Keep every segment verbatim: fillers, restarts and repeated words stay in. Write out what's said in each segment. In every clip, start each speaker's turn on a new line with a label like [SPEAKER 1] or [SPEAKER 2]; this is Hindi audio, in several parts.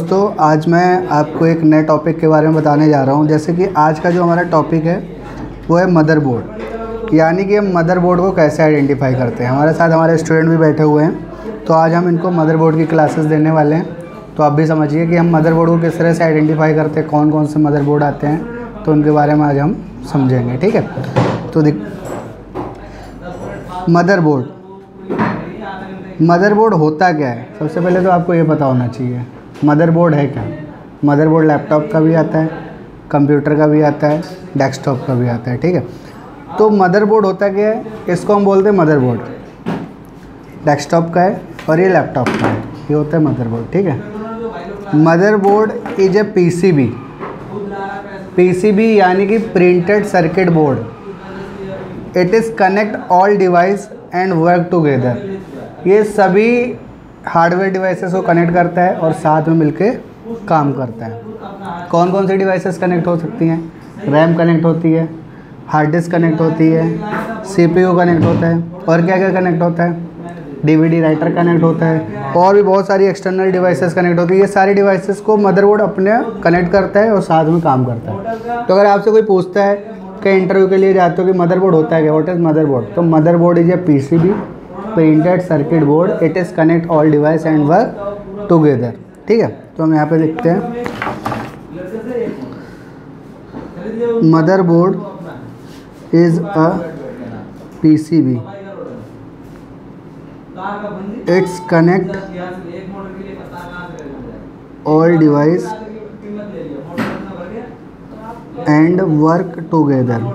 [SPEAKER 1] दोस्तों, आज मैं आपको एक नए टॉपिक के बारे में बताने जा रहा हूं। जैसे कि आज का जो हमारा टॉपिक है वो है मदरबोर्ड, यानी कि हम मदरबोर्ड को कैसे आइडेंटिफाई करते हैं। हमारे साथ हमारे स्टूडेंट भी बैठे हुए हैं, तो आज हम इनको मदरबोर्ड की क्लासेस देने वाले हैं। तो आप भी समझिए कि हम मदरबोर्ड को किस तरह से आइडेंटिफाई करते हैं, कौन कौन से मदरबोर्ड आते हैं, तो उनके बारे में आज हम समझेंगे। ठीक है, तो देख मदरबोर्ड मदरबोर्ड होता क्या है। सबसे पहले तो आपको ये पता होना चाहिए मदरबोर्ड है क्या। मदरबोर्ड लैपटॉप का भी आता है, कंप्यूटर का भी आता है, डेस्कटॉप का भी आता है। ठीक है, तो मदरबोर्ड होता क्या है, इसको हम बोलते हैं मदरबोर्ड। डेस्कटॉप का है और ये लैपटॉप का है, ये होता है मदरबोर्ड। ठीक है, motherboard is a PCB. PCB यानी कि printed circuit board. It is connect all device and work together. ये सभी हार्डवेयर डिवाइसेस को कनेक्ट करता है और साथ में मिलके काम करता है। कौन कौन सी डिवाइसेस कनेक्ट हो सकती हैं? रैम कनेक्ट होती है, हार्ड डिस्क कनेक्ट होती है, सीपीयू कनेक्ट होता है, और क्या क्या कनेक्ट होता है, डीवीडी राइटर कनेक्ट होता है, और भी बहुत सारी एक्सटर्नल डिवाइसेस कनेक्ट होती है। ये सारी डिवाइसेस को मदरबोर्ड अपने कनेक्ट करता है और साथ में काम करता है। तो अगर आपसे कोई पूछता है कि इंटरव्यू के लिए जाते हो कि मदरबोर्ड होता है क्या, व्हाट इज़ मदरबोर्ड, तो motherboard is a PCB printed circuit board. It is connect all device and work together. ठीक है, तो हम यहाँ पे लिखते हैं motherboard is a PCB. It's connect all device and work together.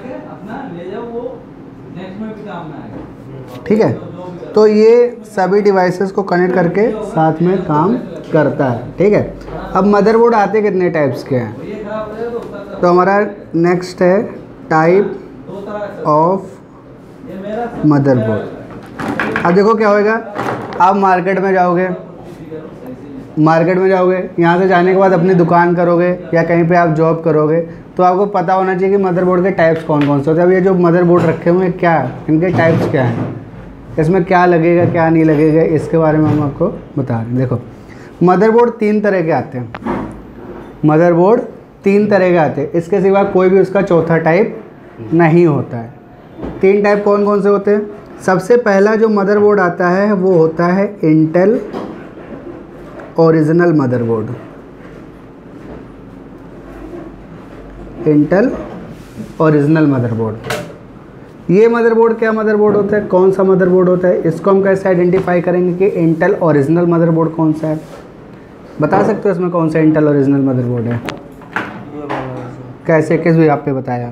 [SPEAKER 1] ठीक है, तो ये सभी डिवाइसेस को कनेक्ट करके साथ में काम करता है। ठीक है, अब मदरबोर्ड आते कितने टाइप्स के हैं, तो हमारा नेक्स्ट है टाइप ऑफ मदरबोर्ड। अब देखो क्या होएगा, आप मार्केट में जाओगे मार्केट में जाओगे यहाँ से जाने के बाद अपनी दुकान करोगे या कहीं पे आप जॉब करोगे, तो आपको पता होना चाहिए कि मदरबोर्ड के टाइप्स कौन कौन से होते हैं। अब ये जो मदरबोर्ड रखे हुए हैं, क्या इनके टाइप्स क्या हैं, इसमें क्या लगेगा क्या नहीं लगेगा, इसके बारे में हम आपको बता रहे हैं। देखो, मदरबोर्ड तीन तरह के आते हैं। मदरबोर्ड तीन तरह के आते हैं, इसके सिवा कोई भी उसका चौथा टाइप नहीं होता है। तीन टाइप कौन कौन से होते हैं? सबसे पहला जो मदरबोर्ड आता है वो होता है Intel original motherboard. Intel original motherboard. ये मदरबोर्ड क्या मदरबोर्ड होता है, कौन सा मदरबोर्ड होता है, इसको हम कैसे आइडेंटिफाई करेंगे कि इंटेल ओरिजिनल मदरबोर्ड कौन सा है। बता सकते हो इसमें कौन सा इंटेल ओरिजिनल मदरबोर्ड है? कैसे, किस भी आप पे बताया?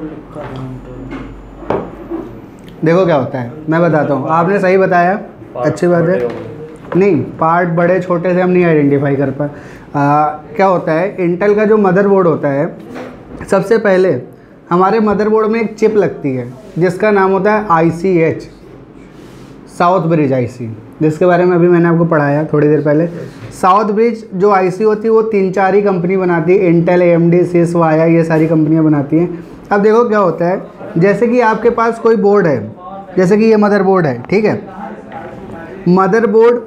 [SPEAKER 1] देखो क्या होता है, मैं बताता हूँ। आपने सही बताया, अच्छी बात है। नहीं, पार्ट बड़े छोटे से हम नहीं आइडेंटिफाई कर पा। क्या होता है, इंटेल का जो मदरबोर्ड होता है, सबसे पहले हमारे मदरबोर्ड में एक चिप लगती है जिसका नाम होता है I C H, south bridge IC, जिसके बारे में अभी मैंने आपको पढ़ाया थोड़ी देर पहले। साउथ ब्रिज जो आईसी होती है वो तीन चार ही कंपनी बनाती है, Intel, A M D, SiS, VIA, ये सारी कंपनियां बनाती हैं। अब देखो क्या होता है, जैसे कि आपके पास कोई बोर्ड है, जैसे कि ये मदरबोर्ड है। ठीक है, मदरबोर्ड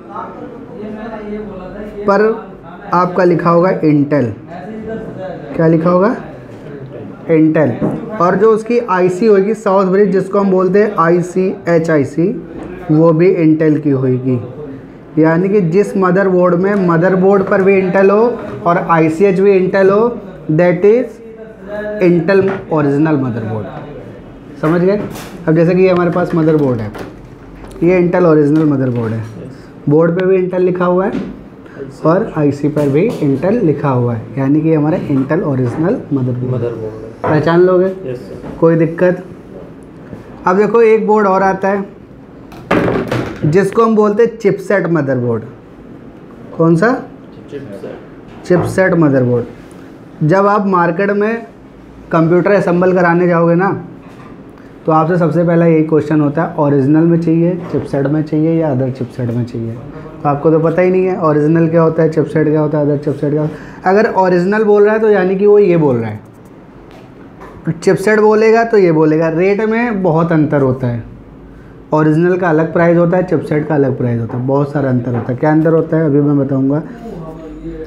[SPEAKER 1] पर आपका लिखा होगा इंटेल। क्या लिखा होगा? इंटेल। और जो उसकी आईसी होगी साउथ ब्रिज, जिसको हम बोलते हैं आई सी एच आई सी, वो भी इंटेल की होगी। यानी कि जिस मदरबोर्ड में मदरबोर्ड पर भी इंटेल हो और आई सी एच भी इंटेल हो, that is Intel original motherboard. समझ गए? अब जैसे कि ये हमारे पास मदरबोर्ड है, ये इंटेल ओरिजिनल मदरबोर्ड है। बोर्ड पे भी इंटेल लिखा हुआ है और आईसी पर भी इंटेल लिखा हुआ है, यानी कि हमारा इंटेल ओरिजिनल मदरबोर्ड। पहचान लोगे? yes, कोई दिक्कत? अब देखो एक बोर्ड और आता है जिसको हम बोलते हैं चिपसेट मदरबोर्ड। कौन सा? चिपसेट। Chipset motherboard. जब आप मार्केट में कंप्यूटर असेंबल कराने जाओगे ना, तो आपसे सबसे पहला यही क्वेश्चन होता है, ओरिजिनल में चाहिए, चिपसेट में चाहिए या अदर चिपसेट में चाहिए। तो आपको तो पता ही नहीं है ओरिजिनल क्या होता है, चिपसेट क्या होता है, अदर चिपसेट क्या होता है। अगर ओरिजिनल बोल रहा है तो यानी कि वो ये बोल रहा है, चिपसेट बोलेगा तो ये बोलेगा। रेट में बहुत अंतर होता है, ओरिजिनल का अलग प्राइस होता है, चिपसेट का अलग प्राइस होता है, बहुत सारा अंतर होता है। क्या अंतर होता है अभी मैं बताऊंगा।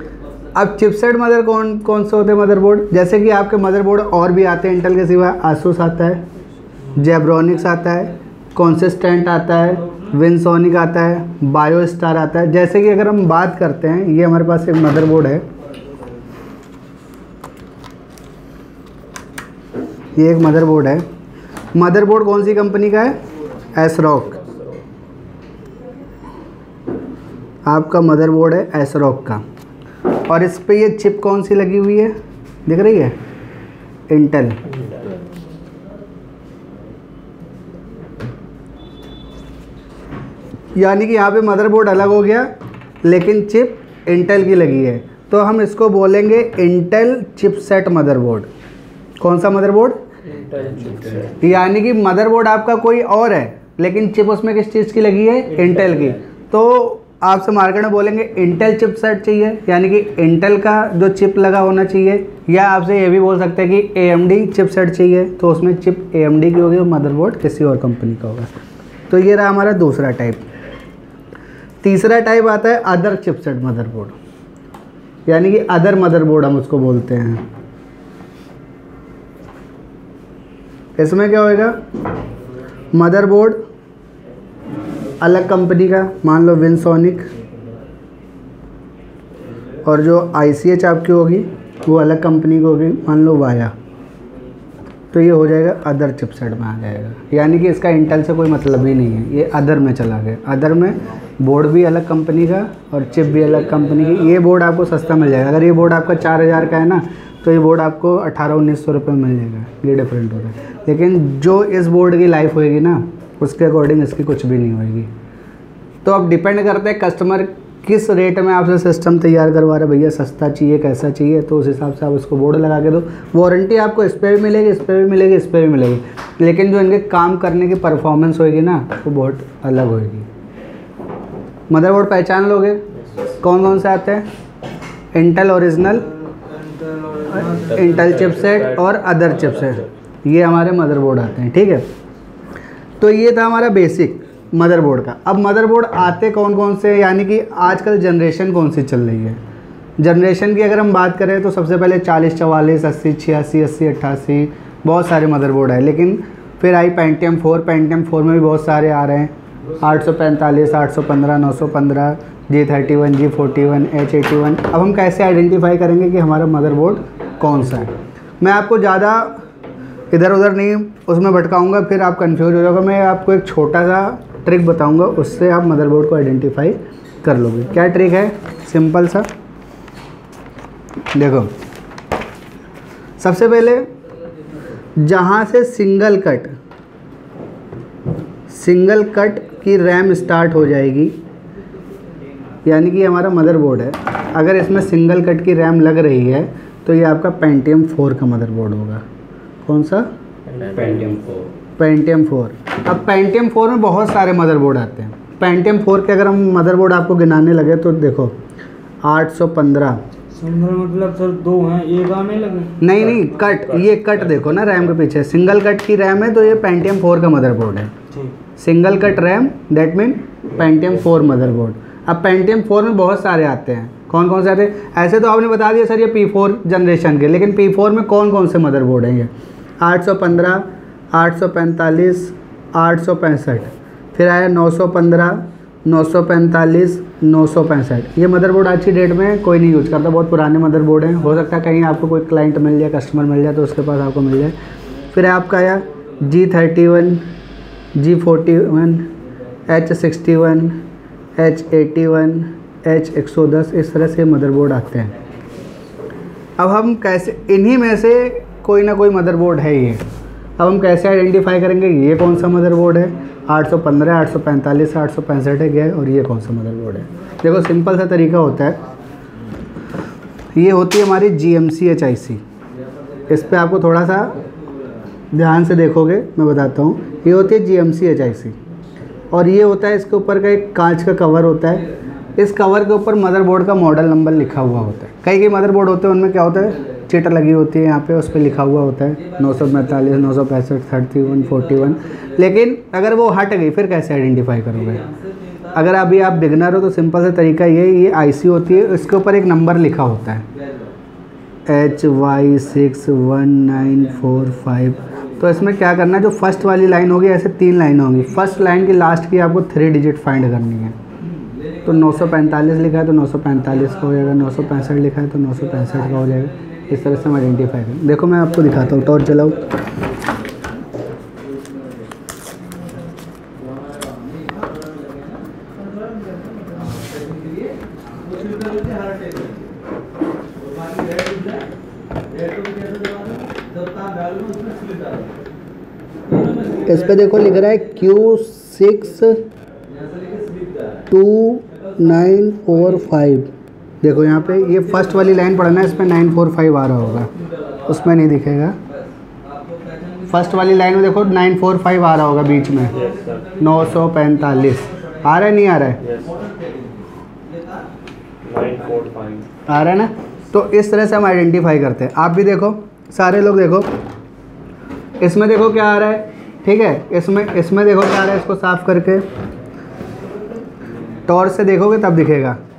[SPEAKER 1] अब चिपसेट मदर कौन कौन से होते हैं मदरबोर्ड, जैसे कि आपके मदरबोर्ड और भी आते हैं इंटेल के सिवा। आसूस आता है, जेब्रॉनिक्स आता है, कॉन्सिस्टेंट आता है, विनसोनिक आता है, बायोस्टार आता है। जैसे कि अगर हम बात करते हैं, ये हमारे पास एक मदरबोर्ड है, ये एक मदरबोर्ड है। मदरबोर्ड कौन सी कंपनी का है? एसरॉक। आपका मदरबोर्ड है एसरॉक का, और इस पे ये चिप कौन सी लगी हुई है, दिख रही है? इंटेल। यानी कि यहाँ पे मदरबोर्ड अलग हो गया लेकिन चिप इंटेल की लगी है, तो हम इसको बोलेंगे इंटेल चिपसेट मदरबोर्ड। कौन सा मदरबोर्ड? यानी कि मदरबोर्ड आपका कोई और है लेकिन चिप उसमें किस चीज़ की लगी है? इंटेल की। तो आपसे मार्केट में बोलेंगे इंटेल चिपसेट चाहिए, यानी कि इंटेल का जो चिप लगा होना चाहिए, या आपसे ये भी बोल सकते हैं कि एएमडी चिपसेट चाहिए, तो उसमें चिप एएमडी की होगी और मदरबोर्ड किसी और कंपनी का होगा। तो ये रहा हमारा दूसरा टाइप। तीसरा टाइप आता है अदर चिपसेट मदरबोर्ड, यानी कि अदर मदरबोर्ड हम उसको बोलते हैं। इसमें क्या होएगा? मदरबोर्ड अलग कंपनी का, मान लो विनसोनिक, और जो आईसीएच आपकी होगी वो अलग कंपनी की होगी, मान लो वाया। तो ये हो जाएगा अदर चिपसेट में आ जाएगा, यानी कि इसका इंटेल से कोई मतलब ही नहीं है, ये अदर में चला गया। अदर में बोर्ड भी अलग कंपनी का और चिप भी अलग कंपनी की। ये बोर्ड आपको सस्ता मिल जाएगा। अगर ये बोर्ड आपका चार हज़ार का है ना, तो ये बोर्ड आपको अठारह उन्नीस सौ रुपये में मिल जाएगा। ये डिफरेंट होगा, लेकिन जो इस बोर्ड की लाइफ होएगी ना, उसके अकॉर्डिंग इसकी कुछ भी नहीं होएगी। तो अब डिपेंड करता है कस्टमर किस रेट में आपसे सिस्टम तैयार करवा रहे, भैया सस्ता चाहिए, कैसा चाहिए, तो उस हिसाब से आप उसको बोर्ड लगा के दो। वारंटी आपको इस पर भी मिलेगी, इस पर भी मिलेगी, इस पर भी मिलेगी, लेकिन जो इनके काम करने की परफॉर्मेंस होएगी ना, वो बहुत अलग होएगी। मदरबोर्ड पहचान लोगे कौन कौन से आते हैं? इंटेल ओरिजिनल, इंटेल चिपसेट और अदर चिपसेट, ये हमारे मदरबोर्ड आते हैं। ठीक है, तो ये था हमारा बेसिक मदरबोर्ड का। अब मदरबोर्ड आते कौन कौन से, यानी कि आजकल जनरेशन कौन सी चल रही है। जनरेशन की अगर हम बात करें तो सबसे पहले चालीस चवालीस अस्सी छियासी अस्सी अट्ठासी बहुत सारे मदरबोर्ड है, लेकिन फिर आई पेंटियम फोर। पेंटियम फोर में भी बहुत सारे आ रहे हैं, आठ सौ पैंतालीस, आठ सौ पंद्रह, नौ सौ पंद्रह, G thirty one, G forty one, H eighty one. अब हम कैसे आइडेंटिफाई करेंगे कि हमारा मदरबोर्ड कौन सा है? मैं आपको ज़्यादा इधर उधर नहीं उसमें भटकाऊंगा, फिर आप कंफ्यूज हो जाओगे। मैं आपको एक छोटा सा ट्रिक बताऊंगा, उससे आप मदरबोर्ड को आइडेंटिफाई कर लोगे। क्या ट्रिक है? सिंपल सा, देखो, सबसे पहले जहाँ से सिंगल कट सिंगल कट की रैम स्टार्ट हो जाएगी, यानी कि हमारा मदरबोर्ड है, अगर इसमें सिंगल कट की रैम लग रही है तो ये आपका पेंटियम फोर का मदरबोर्ड होगा। कौन सा?
[SPEAKER 2] Pentium four.
[SPEAKER 1] Pentium four. अब पेंटियम फोर में बहुत सारे मदरबोर्ड आते हैं। पेंटियम फोर के अगर हम मदरबोर्ड आपको गिनाने लगे तो देखो, आठ सौ पंद्रह,
[SPEAKER 2] मतलब सर दो हैं, एक आने लगे।
[SPEAKER 1] नहीं नहीं, कट, ये कट देखो ना रैम के पीछे, सिंगल कट की रैम है तो ये पेंटियम फोर का मदरबोर्ड है। Single cut RAM, that mean Pentium four motherboard. अब पेंटियम फोर में बहुत सारे आते हैं। कौन कौन से आते हैं? ऐसे तो आपने बता दिया सर ये पी फोर जनरेशन के, लेकिन पी फोर में कौन कौन से मदरबोर्ड हैं? ये आठ सौ पंद्रह, आठ सौ पैंतालीस, आठ सौ पैंसठ, फिर आया नौ सौ पंद्रह, नौ सौ पैंतालीस, नौ सौ पैंसठ। ये मदरबोर्ड आज की डेट में कोई नहीं यूज़ करता, बहुत पुराने मदरबोर्ड हैं। हो सकता है कहीं आपको कोई क्लाइंट मिल जाए, कस्टमर मिल जाए तो उसके पास आपको मिल जाए। फिर आपका आया G thirty one, G forty one, H sixty one, H eighty one, H एक सौ दस, इस तरह से मदरबोर्ड आते हैं। अब हम कैसे, इन्हीं में से कोई ना कोई मदरबोर्ड है ये। अब हम कैसे आइडेंटिफाई करेंगे ये कौन सा मदरबोर्ड है? आठ सौ पंद्रह, आठ सौ पैंतालीस, आठ सौ पैंसठ है क्या है, और ये कौन सा मदरबोर्ड है? देखो सिंपल सा तरीका होता है, ये होती है हमारी G M C H I सी। इस पर आपको थोड़ा सा ध्यान से देखोगे, मैं बताता हूँ। ये होती है G M C H I सी, और ये होता है, इसके ऊपर का एक कांच का कवर होता है। इस कवर के ऊपर मदरबोर्ड का मॉडल नंबर लिखा हुआ होता है। कई कई मदरबोर्ड होते हैं उनमें क्या होता है, चिट लगी होती है यहाँ पे, उस पर लिखा हुआ होता है नौ सौ पैंतालीस, नौ सौ पैंसठ, थर्टी वन, फोर्टी वन। लेकिन अगर वो हट गई फिर कैसे आइडेंटिफाई करोगे? अगर अभी आप बिगनर हो तो सिंपल सा तरीका ये ये आईसी होती है, इसके ऊपर एक नंबर लिखा होता है H Y six one nine four five. तो इसमें क्या करना है, जो फर्स्ट वाली लाइन होगी, ऐसे तीन लाइन होंगी, फर्स्ट लाइन की लास्ट की आपको थ्री डिजिट फाइंड करनी है। तो नौ सौ पैंतालीस लिखा है तो नौ सौ पैंतालीस का हो जाएगा, नौ सौ पैंसठ लिखा है तो नौ सौ पैंसठ का हो जाएगा। इस तरह से हम आइडेंटिफाई करें। देखो मैं आपको दिखाता हूँ, टॉर्च चलाओ। इस पे देखो लिख रहा है Q six two nine four five. देखो यहाँ पे ये फर्स्ट वाली लाइन पढ़ना है, इस पर नाइन फोर फाइव आ रहा होगा, उसमें नहीं दिखेगा। फर्स्ट वाली लाइन में देखो नाइन फोर फाइव आ रहा होगा बीच में, नौ सौ पैंतालीस आ रहा है, नहीं आ रहा है? आ रहा है ना। तो इस तरह से हम आइडेंटिफाई करते हैं। आप भी देखो, सारे लोग देखो, इसमें देखो क्या आ रहा है, ठीक है, इसमें इसमें देखो क्या आ रहा है, इसको साफ करके टॉर्च से देखोगे तब दिखेगा।